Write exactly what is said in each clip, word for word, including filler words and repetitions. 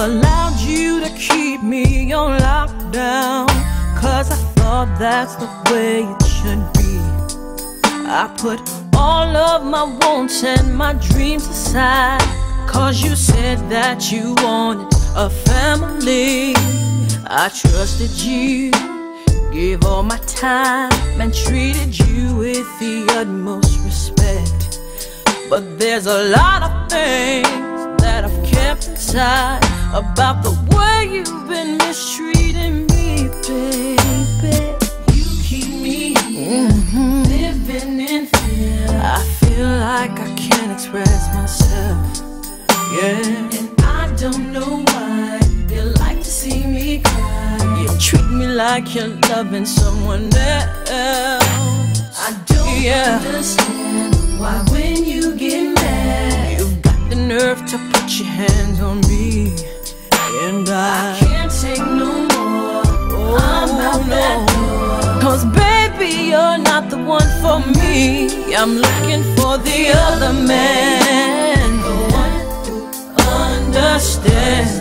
allowed you to keep me on lockdown, 'cause I thought that's the way it should be. I put all of my wants and my dreams aside, 'cause you said that you wanted a family. I trusted you, gave all my time, and treated you with the utmost respect. But there's a lot of things that I've kept inside about the way you've been mistreating me, baby. You keep me mm-hmm. living in fear. I feel like I can't express myself, yeah. And I don't know why you like to see me cry. You treat me like you're loving someone else. I don't yeah. understand why when you get mad, you've got the nerve to put your hands on me. And I, I can't take no more. Oh, I'm out no. that door. 'Cause baby, you're not the one for me. I'm looking for the other man, the one who understands.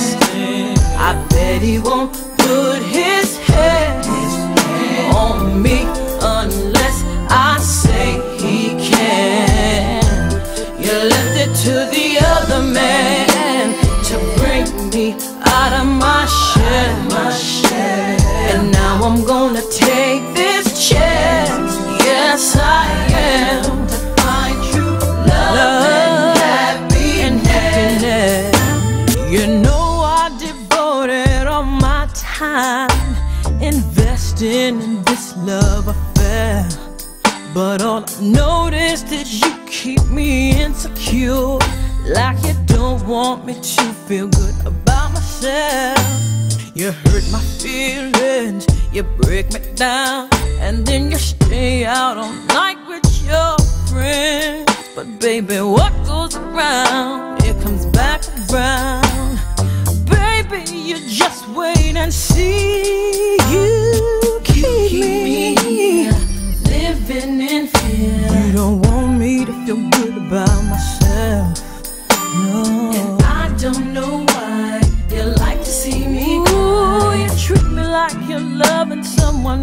I bet he won't put his hands on me unless I say he can. You left it to the other man to bring me out of my shell, my shell. And now I'm gonna take this chance. Yes, I am, to find true love, love and happiness. And happiness. You know I devoted all my time investing in this love affair, but all I noticed is you keep me insecure, like you don't want me to feel good about myself. You hurt my feelings, you break me down, and then you stay out all night with your friends. But baby, what goes around, it comes back around. Baby, you just wait and see. You keep me living in fear. You don't want me to feel good about myself, no. And I don't know why you like to see me cry. Ooh, you treat me like you're loving someone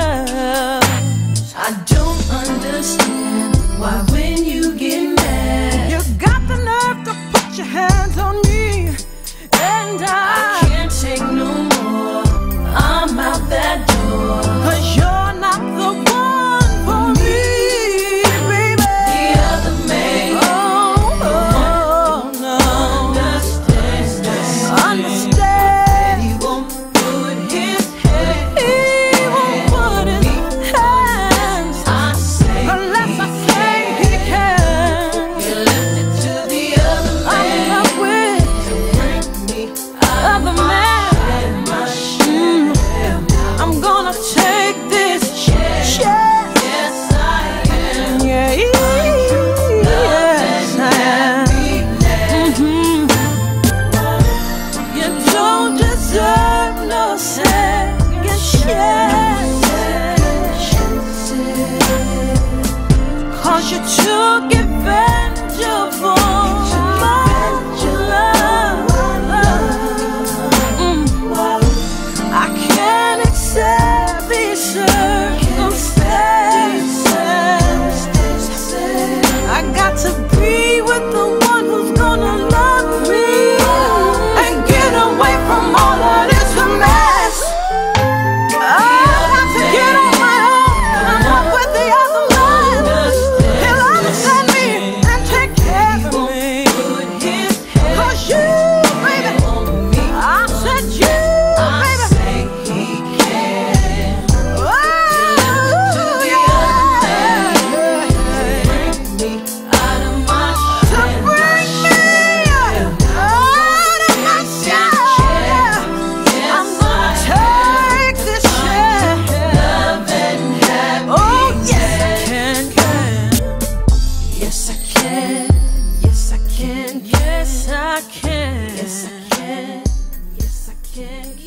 else. I don't understand why when you get mad, you got the nerve to put your hands on me. And I, I can't take no more. I'm out that door, 'cause you're not the one for me, baby. The other man, oh, oh no, understand, understand. He won't put his hands, he won't put his hands. I say unless I say he can. You left it to the other man. I'm not with to bring me other man. Mm. I'm gonna take this chance. Yes, I am. Yeah, yes, I am. Mm-hmm. You don't deserve no second chance, 'cause you took advantage of all my love. Mm. I can't accept these circumstances. I got to be with the one who's gonna love me and get away from all of this mess. I got to get on my own. I'm not with the other man. He'll understand me and take care of me. 'Cause you, baby, I said you. Yes, I can. Yes, I can. Yes, I can.